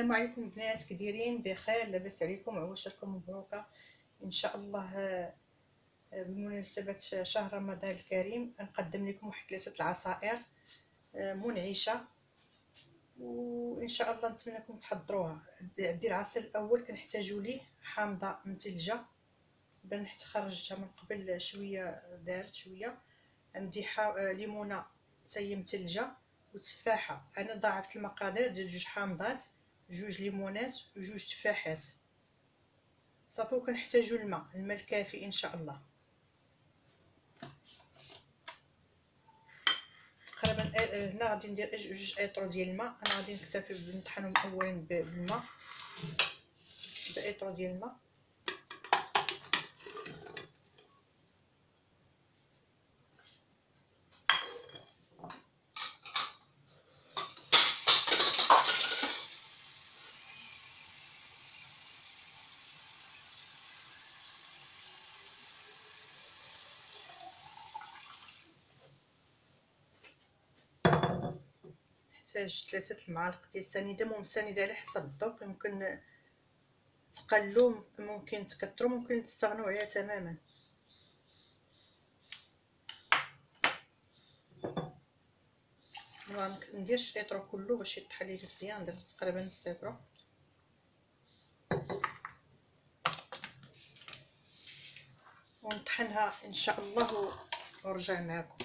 السلام عليكم البنات، كي دايرين؟ بخير؟ لاباس عليكم؟ عواشركم مبروكه ان شاء الله. بمناسبه شهر رمضان الكريم نقدم لكم واحد 3 العصائر منعشه، وان شاء الله نتمنىكم تحضروها. عندي العصير الاول كنحتاجو ليه حامضه مثلجه، بنحت خرجتها من قبل شويه، دارت شويه. عندي ليمونه حتى هي مثلجه، وتفاحه. انا ضاعفت المقادير ديال 2 حامضات، 2 ليمونات، و2 تفاحات. صافي، وكنحتاجو الماء الكافي ان شاء الله. تقريبا هنا غادي ندير 2 ايطرو ديال الماء. انا غادي نكتفي نطحنهم اولا بالماء، بايطرو ديال الماء. نحتاج 3 المعالق ديال السنيده. المهم السنيده على حسب الذوق، يمكن تقلوا، ممكن تكثروا، ممكن تستغنوا عليها تماما. ما نديرش الايطرو كله باش يطحن لي مزيان، ندير تقريبا نص ايطرو. ونطحنها ان شاء الله ونرجع معكم.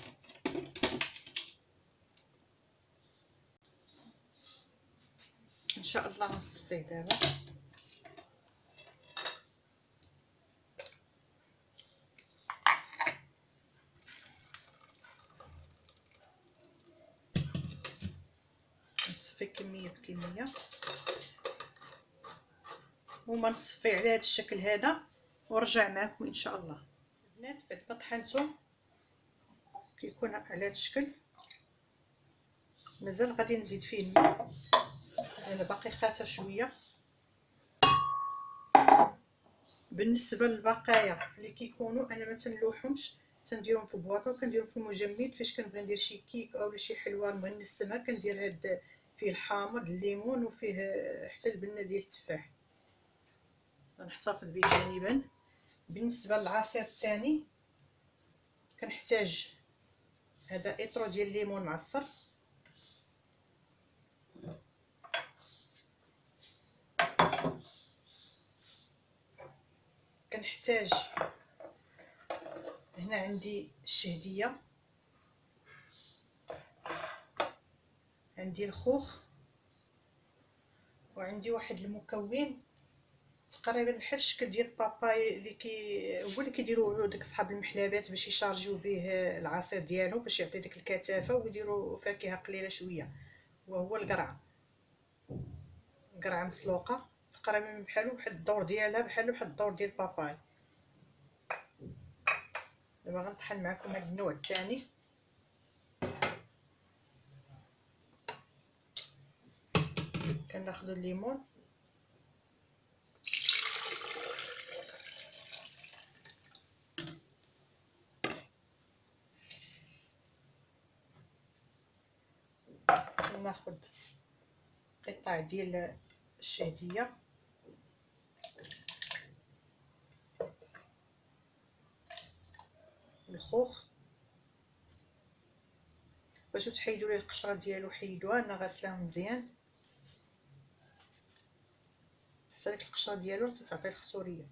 ان شاء الله نصفيه دابا. نصفي كميه بكميه، وما نصفيه على هذا الشكل هذا ونرجع معكم ان شاء الله. البنات بعد ما طحنته كيكون على هذا الشكل، مازال غادي نزيد فيه الماء، انا باقي خاطر شويه. بالنسبه للبقايا اللي كيكونوا انا ما تنلوحهمش، تنديرهم في بواطه، كنديرهم في المجمد. فاش كنبغي ندير شي كيك اولا شي حلوه بغي نسمها، كندير هاد فيه الحامض الليمون وفيه حتى البنه ديال التفاح، غنحتفظ به جانبا. بالنسبه للعصير الثاني كنحتاج هذا ايطرو ديال الليمون معصر، كنحتاج هنا عندي الشهديه، عندي الخوخ، وعندي واحد المكون تقريبا بحال الشكل ديال الباباي هو اللي كيديروا داك صحاب المحلابات باش يشارجيو به العصير ديالو باش يعطي ديك الكثافه، ويديروا فاكهه قليله شويه، وهو القرعه. قرعه مسلوقه تقريبا بحال الدور ديالها، بحال الدور ديال الباباي. دابا غنطحن معكم هذا النوع الثاني. كناخذوا الليمون ناخذ قطع ديال الشهديه، الخوخ، باش تحيدوا ليه القشره ديالو. حيدوها، انا غاسلاها مزيان حتى ديك القشره ديالو تعطي الخصوريه.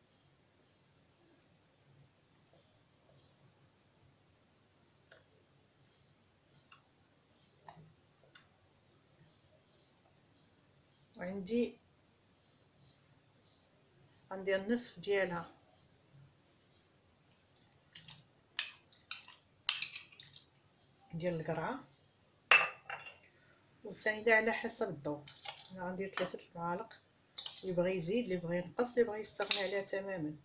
وعندي غندير النصف ديالها ديال القرعه، والسنيده على حسب الذوق. انا غندير 3 المعالق، اللي بغى يزيد، اللي بغى ينقص، اللي بغى يستغني عليها تماما.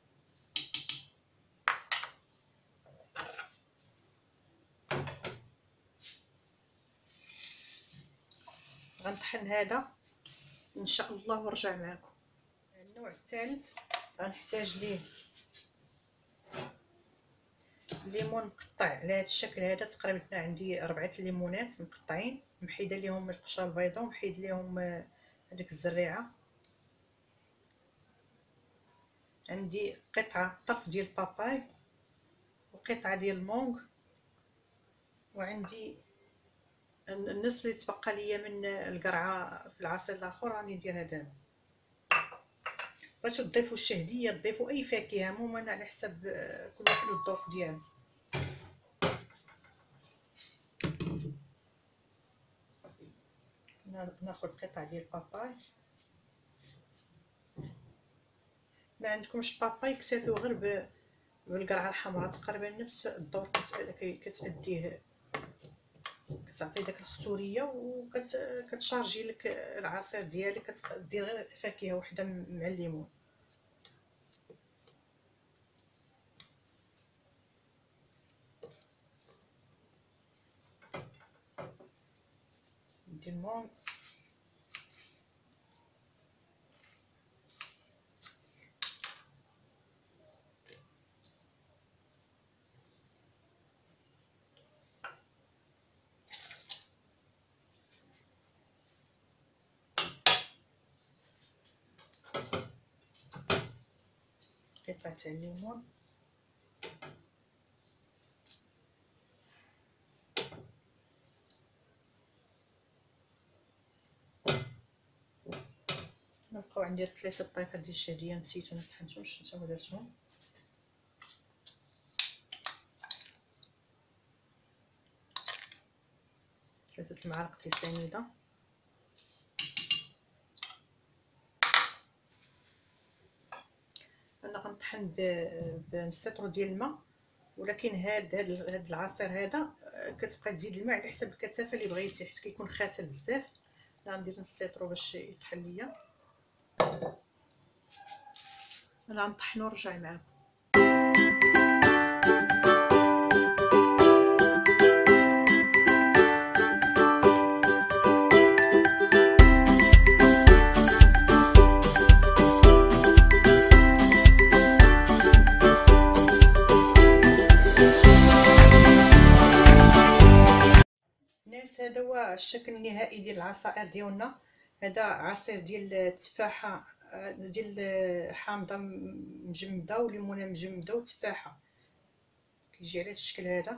غنطحن هذا ان شاء الله ونرجع معكم. النوع الثالث غنحتاج ليه الليمون مقطع على هذا الشكل هذا. تقريبا عندي 4 ليمونات مقطعين، محيده ليهم القشره البيضاء، ومحيد ليهم هذيك الزريعه. عندي قطعه طرف ديال الباباي وقطعه ديال المونغ، وعندي النص اللي تبقى ليا من القرعه في العصير الاخر راني نديرها دابا. بغيتو تضيفوا الشهديه تضيفوا اي فاكهه، عموما على حسب كل واحد والذوق ديالو. ناخذ قطعه ديال الباباي. ما عندكمش باباي اكتفيو غير بالقرعه الحمراء، تقريبا نفس الدور كتأديه، كتعطي داك الختوريه وكتشارجي لك العصير ديالك. كدير غير فاكهه وحده مع الليمون. ندير المونغ قطعه تاع الليمون. نبقاو عندي 3 طيفات ديال الشهديه نسيتو مطحنتهمش، نتا درتهم. ثلاثه المعالق ديال السنيده. انا غنطحن بنص ديال الماء، ولكن هاد العصير هذا كتبقى تزيد الماء على حسب الكثافه اللي بغيتي، حيت كيكون خاتر بزاف. غندير نص سيترو باش يطحن ليا. انا غنطحنو ونرجع معاكم. هذا هو الشكل النهائي ديال العصائر ديالنا. هذا عصير ديال التفاحه ديال حامضه مجمده وليمونه مجمده وتفاحه، كيجي على هذا الشكل هذا.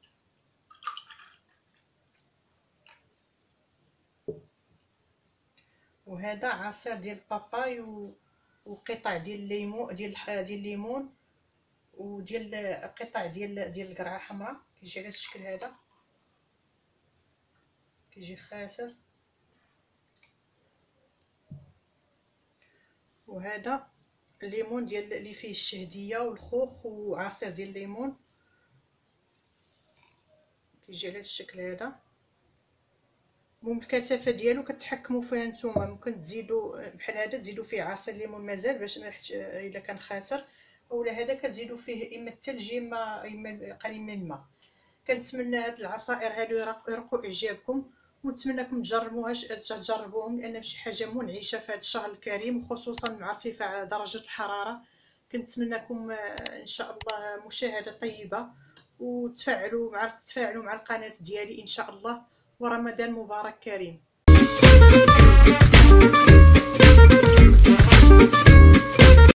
وهذا عصير ديال الباباي وقطع ديال الليمون ديال الليمون وديال قطع ديال القرعه الحمراء، كيجي على هذا الشكل هذا، كيجي خاسر. وهذا الليمون ديال اللي فيه الشهديه والخوخ وعصير ديال الليمون، كيجي على هذا الشكل هذا. المهم الكثافه ديالو كتحكموا فيها نتوما، ممكن تزيدوا بحال هذا تزيدوا فيه عصير الليمون مازال باش الا كان خاسر، اولا هذا كتزيدوا فيه اما الثلج اما قليل من الماء. كنتمنى هاد العصائر هادو يرقوا اعجابكم، ونتمنىكم تجربوهم لان شي حاجه منعشه في هذا الشهر الكريم، وخصوصا مع ارتفاع درجه الحراره. كنتمنىكم ان شاء الله مشاهده طيبه، وتفاعلوا مع القناه ديالي ان شاء الله، ورمضان مبارك كريم.